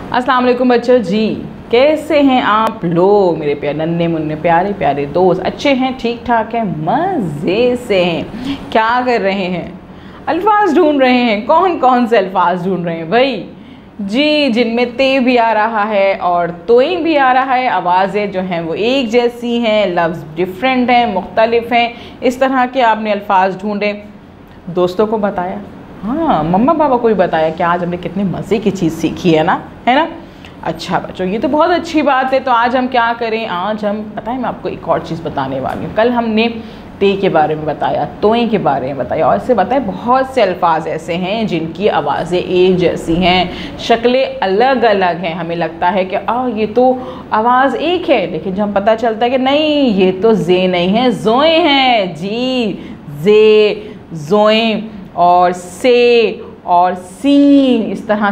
अस्सलाम वालेकुम बच्चों जी, कैसे हैं आप लोग मेरे प्यारे नन्हे मुन्ने प्यारे प्यारे दोस्त। अच्छे हैं, ठीक ठाक हैं, मज़े से हैं। क्या कर रहे हैं? अल्फाज ढूंढ रहे हैं। कौन कौन से अल्फाज ढूंढ रहे हैं भाई? जी, जिनमें ते भी आ रहा है और तोई भी आ रहा है। आवाज़ें जो हैं वो एक जैसी हैं, लफ्ज़ डिफरेंट हैं, मुख्तलिफ हैं। इस तरह के आपने अल्फाज ढूंढे, दोस्तों को बताया, हाँ मम्मा पापा को भी बताया कि आज हमने कितने मज़े की चीज़ सीखी है ना। अच्छा बच्चों, ये तो बहुत अच्छी बात है। तो आज हम क्या करें? आज हम बताएं, मैं आपको एक और चीज़ बताने वाली हूँ। कल हमने ते के बारे में बताया, तोएं के बारे में बताया, और इससे बताएं बहुत से अल्फाज ऐसे हैं जिनकी आवाज़ें एक जैसी हैं, शक्लें अलग अलग हैं। हमें लगता है कि ये तो आवाज़ एक है, लेकिन जब पता चलता है कि नहीं, ये तो जे नहीं है, जोए हैं। जी, जे, जोए और से और सीन, इस तरह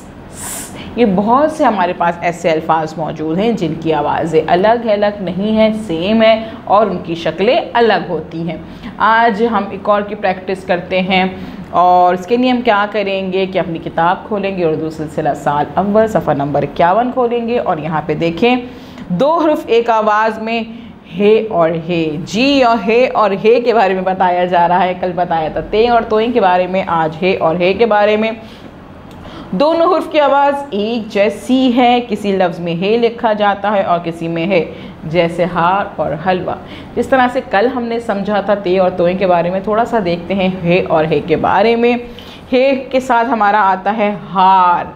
ये बहुत से हमारे पास ऐसे अल्फाज मौजूद हैं जिनकी आवाज़ें अलग अलग नहीं हैं, सेम है, और उनकी शक्लें अलग होती हैं। आज हम एक और की प्रैक्टिस करते हैं, और इसके लिए हम क्या करेंगे कि अपनी किताब खोलेंगे, उर्दू सिलसिला साल अव्वल सफ़ा नंबर 51 खोलेंगे, और यहाँ पे देखें 2 हरूफ एक आवाज़ में हे और हे। जी और हे के बारे में बताया जा रहा है। कल बताया था ते और तोई के बारे में, आज हे और हे के बारे में। दोनों हुर्फ की आवाज़ एक जैसी है। किसी लफ्ज़ में हे लिखा जाता है और किसी में है, जैसे हार और हलवा। जिस तरह से कल हमने समझा था ते और तोई के बारे में, थोड़ा सा देखते हैं हे और हे के बारे में। हे के साथ हमारा आता है हार।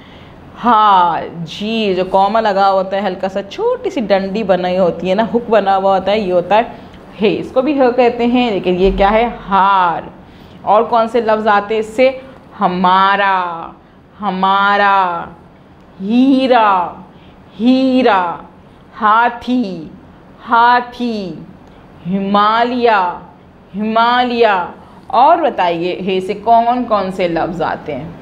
हाँ जी, जो कॉमा लगा होता है, हल्का सा छोटी सी डंडी बनाई होती है ना, हुक बना हुआ होता है, ये होता है हे। इसको भी हे कहते हैं, लेकिन ये क्या है? हार। और कौन से लफ्ज़ आते हैं इससे? हमारा, हमारा, हीरा, हीरा, हाथी, हाथी, हिमालय, हिमालय। और बताइए हे से कौन कौन से लफ्ज़ आते हैं?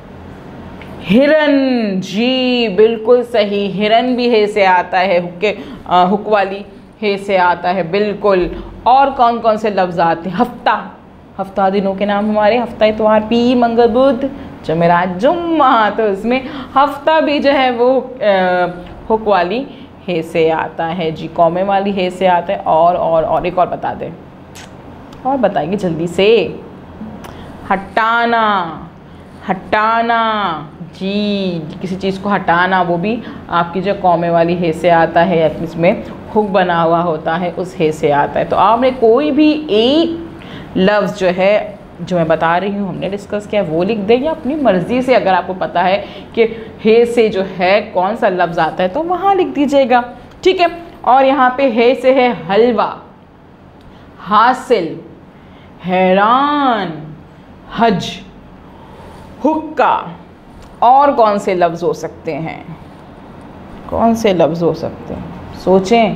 हिरन। जी बिल्कुल सही, हिरन भी हे से आता है, हुक वाली हे से आता है, बिल्कुल। और कौन कौन से लफ्ज़ आते हैं? हफ्ता, हफ्ता दिनों के नाम हमारे, हफ्ता इतवार, पीर, मंगल, बुध, जुमेरात, जुम्मा। तो इसमें हफ्ता भी जो है वो हुक वाली हे से आता है। जी, कौमे वाली हे से आता है। और एक और बता दें, और बताइए जल्दी से। हटाना, हटाना। जी, किसी चीज़ को हटाना, वो भी आपकी जो कौमे वाली हे से आता है, या इसमें हुक बना हुआ होता है, उस हे से आता है। तो आपने कोई भी एक लफ्ज़ जो है, जो मैं बता रही हूँ, हमने डिस्कस किया, वो लिख दें, या अपनी मर्ज़ी से अगर आपको पता है कि हे से जो है कौन सा लफ्ज़ आता है तो वहाँ लिख दीजिएगा, ठीक है। और यहाँ पे हे से है हलवा, हासिल, हैरान, हज, हुक्का। और कौन से लफ्ज़ हो सकते हैं? कौन से लफ्ज़ हो सकते हैं? सोचें।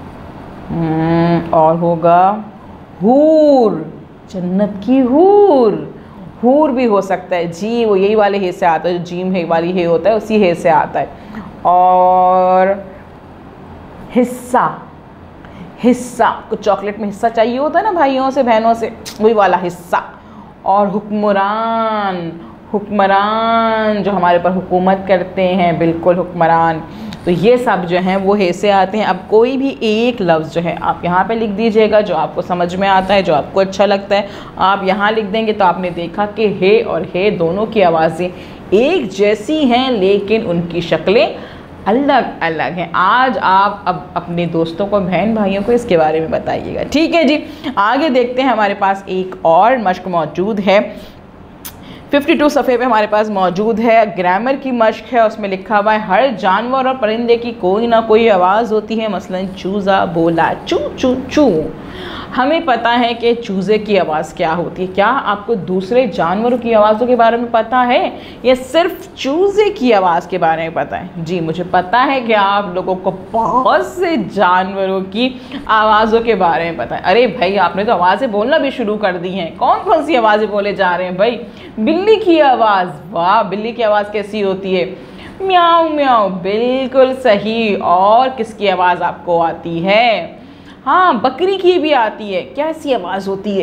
और होगा हूर, जन्नत की हूर। हूर भी हो सकता है। जी, वो यही वाले हे से आता है, जो जीम हे वाली हे होता है, उसी हे से आता है। और हिस्सा, हिस्सा, कुछ चॉकलेट में हिस्सा चाहिए होता है ना भाइयों से बहनों से, वही वाला हिस्सा। और हुक्मरान, हुक्मरान जो हमारे ऊपर हुकूमत करते हैं, बिल्कुल हुक्मरान। तो ये सब जो हैं वो हे से आते हैं। अब कोई भी एक लफ्ज़ जो है आप यहाँ पे लिख दीजिएगा, जो आपको समझ में आता है, जो आपको अच्छा लगता है, आप यहाँ लिख देंगे। तो आपने देखा कि हे और हे दोनों की आवाज़ें एक जैसी हैं, लेकिन उनकी शक्लें अलग अलग हैं। आज आप अब अपने दोस्तों को, बहन भाइयों को इसके बारे में बताइएगा, ठीक है जी। आगे देखते हैं, हमारे पास एक और मश्क मौजूद है। 52 सफ़े पे हमारे पास मौजूद है, ग्रामर की मश्क है। उसमें लिखा हुआ है हर जानवर और परिंदे की कोई ना कोई आवाज़ होती है, मसलन चूज़ा बोला चू चू चू। हमें पता है कि चूज़े की आवाज़ क्या होती है। क्या आपको दूसरे जानवरों की आवाज़ों के बारे में पता है, या सिर्फ चूज़े की आवाज़ के बारे में पता है? जी, मुझे पता है कि आप लोगों को बहुत से जानवरों की आवाज़ों के बारे में पता है। अरे भाई, आपने तो आवाज़ें बोलना भी शुरू कर दी हैं। कौन कौन सी आवाज़ें बोले जा रहे हैं भाई? बिल्ली की आवाज़, वाह, बिल्ली की आवाज़ कैसी होती है? म्याऊं म्याऊं, बिल्कुल सही। और किसकी आवाज़ आपको आती है? हाँ, बकरी की भी आती है। कैसी आवाज़ होती है?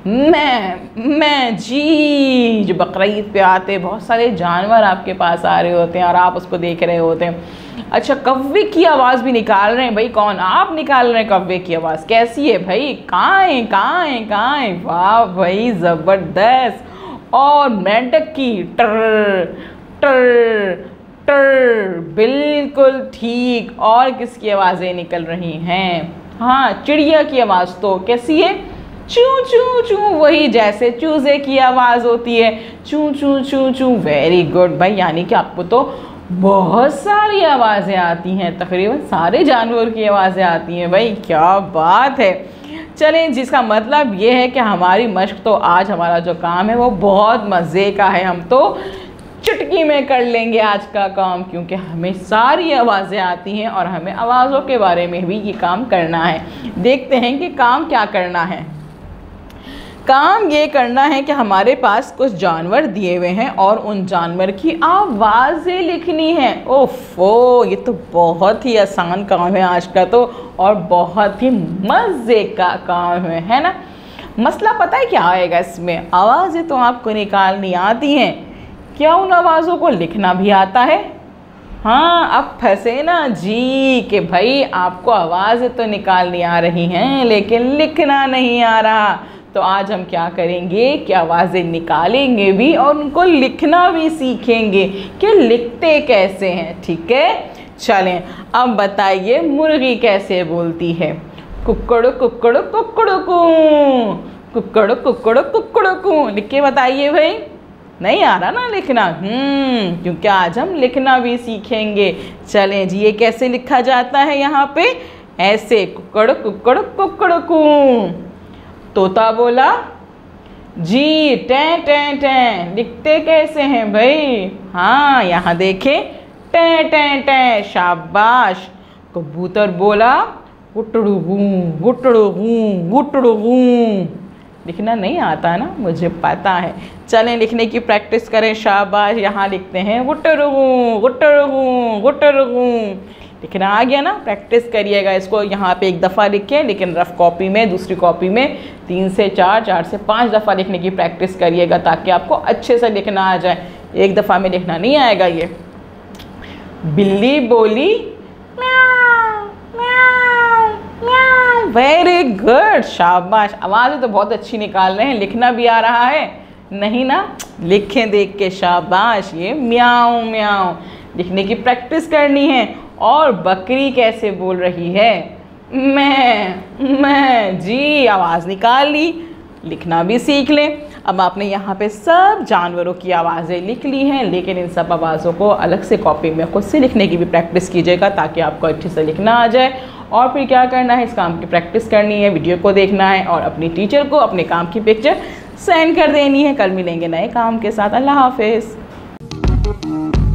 मैं जी। जो बकरीद पे आते बहुत सारे जानवर आपके पास आ रहे होते हैं और आप उसको देख रहे होते हैं। अच्छा, कौवे की आवाज़ भी निकाल रहे हैं भाई। कौन? आप निकाल रहे हैं कौवे की आवाज़। कैसी है भाई? काएं काएं काएं। वाह भाई, ज़बरदस्त। और मेंढक की टर टर टर, बिल्कुल ठीक। और किसकी आवाज़ें निकल रही हैं? हाँ, चिड़िया की आवाज़। तो कैसी है? चू चू चू, वही जैसे चूजे की आवाज़ होती है, चू चू चू चू। वेरी गुड भाई, यानी कि आपको तो बहुत सारी आवाज़ें आती हैं, तकरीबन सारे जानवर की आवाज़ें आती हैं भाई। क्या बात है। चलें, जिसका मतलब ये है कि हमारी मश्क तो आज हमारा जो काम है वो बहुत मज़े का है। हम तो चुटकी में कर लेंगे आज का काम, क्योंकि हमें सारी आवाज़ें आती हैं और हमें आवाज़ों के बारे में भी ये काम करना है। देखते हैं कि काम क्या करना है। काम ये करना है कि हमारे पास कुछ जानवर दिए हुए हैं और उन जानवर की आवाज़ें लिखनी है। ओफो, ये तो बहुत ही आसान काम है आज का तो, और बहुत ही मज़े का काम है ना। मसला पता है क्या आएगा इसमें? आवाज़ें तो आपको निकालनी आती हैं, क्या उन आवाज़ों को लिखना भी आता है? हाँ, अब फंसे ना जी कि भाई आपको आवाज़ें तो निकालनी आ रही हैं लेकिन लिखना नहीं आ रहा। तो आज हम क्या करेंगे कि आवाज़ें निकालेंगे भी और उनको लिखना भी सीखेंगे कि लिखते कैसे हैं। ठीक है, चलें। अब बताइए मुर्गी कैसे बोलती है? कुक्कड़ कुक्कड़ कुक्कड़ कू, कुक्कड़ कुक्कड़ कुक्कड़ कू। लिख के बताइए भाई। नहीं आ रहा ना लिखना? क्योंकि आज हम लिखना भी सीखेंगे। चलें जी, ये कैसे लिखा जाता है यहाँ पे? ऐसे, कुक्कड़ कुक्कड़ कुक्कड़ कू। तोता बोला जी, टें टें टें। लिखते कैसे हैं भाई? हाँ, यहाँ देखें, टें टें टें। शाबाश। कबूतर बोला गुटड़ू गूं गुटड़ू गूं गुटड़ू गूं। लिखना नहीं आता ना, मुझे पता है। चलें, लिखने की प्रैक्टिस करें। शाबाश। यहाँ लिखते हैं गुटड़ू गूं गुटड़ू गूं गुटड़ू गूं। लिखना आ गया ना? प्रैक्टिस करिएगा इसको। यहाँ पे एक दफ़ा लिखें, लेकिन रफ़ कॉपी में, दूसरी कॉपी में 3 से 4, 4 से 5 दफ़ा लिखने की प्रैक्टिस करिएगा ताकि आपको अच्छे से लिखना आ जाए। एक दफ़ा में लिखना नहीं आएगा ये। बिल्ली बोली म्याऊ म्याऊ म्याऊ। वेरी गुड, शाबाश। आवाज़ें तो बहुत अच्छी निकाल रहे हैं, लिखना भी आ रहा है नहीं ना? लिखें देख के, शाबाश। ये म्याऊ म्याऊ लिखने की प्रैक्टिस करनी है। और बकरी कैसे बोल रही है? मैं जी। आवाज़ निकाल ली, लिखना भी सीख लें। अब आपने यहाँ पे सब जानवरों की आवाज़ें लिख ली हैं, लेकिन इन सब आवाज़ों को अलग से कॉपी में खुद से लिखने की भी प्रैक्टिस कीजिएगा ताकि आपको अच्छे से लिखना आ जाए। और फिर क्या करना है? इस काम की प्रैक्टिस करनी है, वीडियो को देखना है और अपनी टीचर को अपने काम की पिक्चर सेंड कर देनी है। कल मिलेंगे नए काम के साथ। अल्लाह हाफिज़।